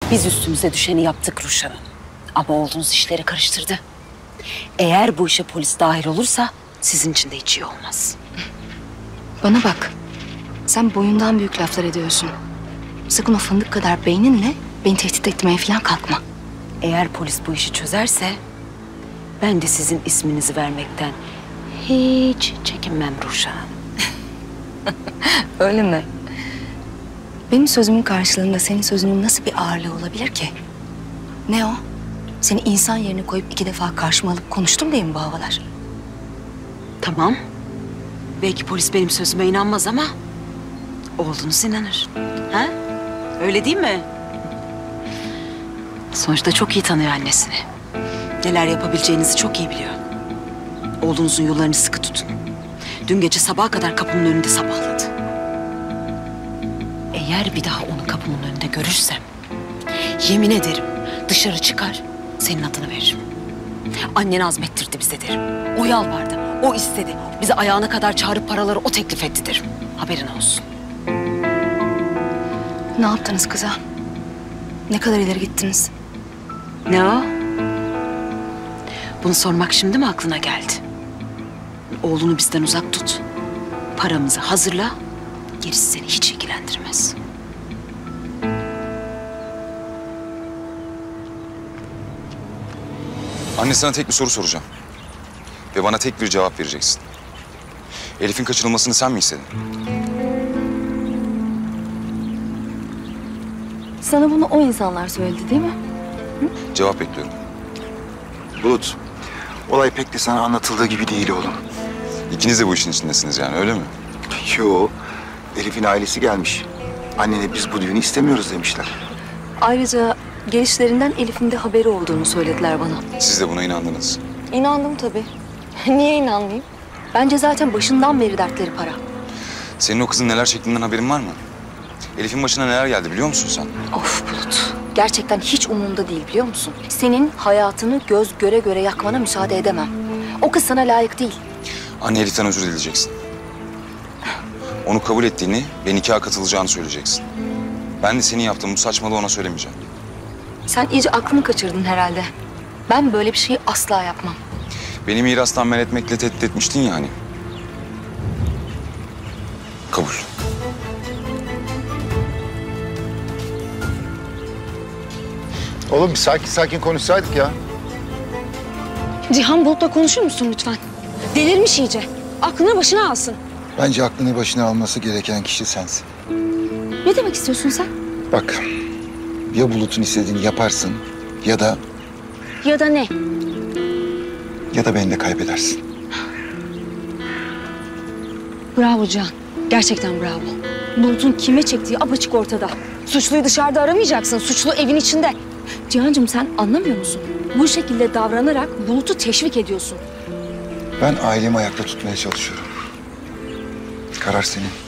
Biz üstümüze düşeni yaptık Ruşen Hanım. Ama oğlunuz işleri karıştırdı. Eğer bu işe polis dahil olursa sizin için de hiç iyi olmaz. Bana bak. Sen boyundan büyük laflar ediyorsun. Sakın o fındık kadar beyninle beni tehdit etmeye falan kalkma. Eğer polis bu işi çözerse ben de sizin isminizi vermekten hiç çekinmem Ruşen Hanım. Öyle mi? Benim sözümün karşılığında senin sözünün nasıl bir ağırlığı olabilir ki? Ne o? Seni insan yerine koyup 2 defa karşıma alıp konuştum diye mi bu havalar? Tamam. Belki polis benim sözüme inanmaz ama oğlunuz inanır. Ha? Öyle değil mi? Sonuçta çok iyi tanıyor annesini. Neler yapabileceğinizi çok iyi biliyor. Oğlunuzun yollarını sıkı tutun. Dün gece sabaha kadar kapımın önünde sabahladı. Eğer bir daha onu kapımın önünde görürsem yemin ederim dışarı çıkar senin adını veririm. Annen azmettirdi bize derim. O yalvardı, o istedi. Bizi ayağına kadar çağırıp paraları o teklif etti derim. Haberin olsun. Ne yaptınız kıza? Ne kadar ileri gittiniz? Ne o? Bunu sormak şimdi mi aklına geldi? Oğlunu bizden uzak tut. Paramızı hazırla. Gerisi seni hiç ilgilendirmez. Anne, sana tek bir soru soracağım. Ve bana tek bir cevap vereceksin. Elif'in kaçırılmasını sen mi istedin? Sana bunu o insanlar söyledi değil mi? Cevap bekliyorum. Bulut, olay pek de sana anlatıldığı gibi değil oğlum. İkiniz de bu işin içindesiniz yani, öyle mi? Yo, Elif'in ailesi gelmiş. Annene biz bu düğünü istemiyoruz demişler. Ayrıca gelişlerinden Elif'in de haberi olduğunu söylediler bana. Siz de buna inandınız. İnandım tabii. Niye inanmayayım? Bence zaten başından beri dertleri para. Senin o kızın neler çektiğinden haberin var mı? Elif'in başına neler geldi biliyor musun sen? Of Bulut. Gerçekten hiç umurumda değil biliyor musun? Senin hayatını göz göre göre yakmana müsaade edemem. O kız sana layık değil. Anne, Elif'ten özür dileyeceksin. Onu kabul ettiğini ve nikaha katılacağını söyleyeceksin. Ben de senin yaptığın bu saçmalığı ona söylemeyeceğim. Sen iyice aklını kaçırdın herhalde. Ben böyle bir şeyi asla yapmam. Beni mirastan men etmekle tehdit etmiştin ya hani. Kabul. Oğlum bir sakin sakin konuşsaydık ya. Cihan Bulut'la konuşur musun lütfen? Delirmiş iyice. Aklını başına alsın. Bence aklını başına alması gereken kişi sensin. Ne demek istiyorsun sen? Bak, ya Bulut'un istediğini yaparsın ya da Ya da ne? beni de kaybedersin. Bravo Cihan. Gerçekten bravo. Bulut'un kime çektiği apaçık ortada. Suçluyu dışarıda aramayacaksın. Suçlu evin içinde. Cihan'cığım sen anlamıyor musun? Bu şekilde davranarak Bulut'u teşvik ediyorsun. Ben ailemi ayakta tutmaya çalışıyorum. Karar senin.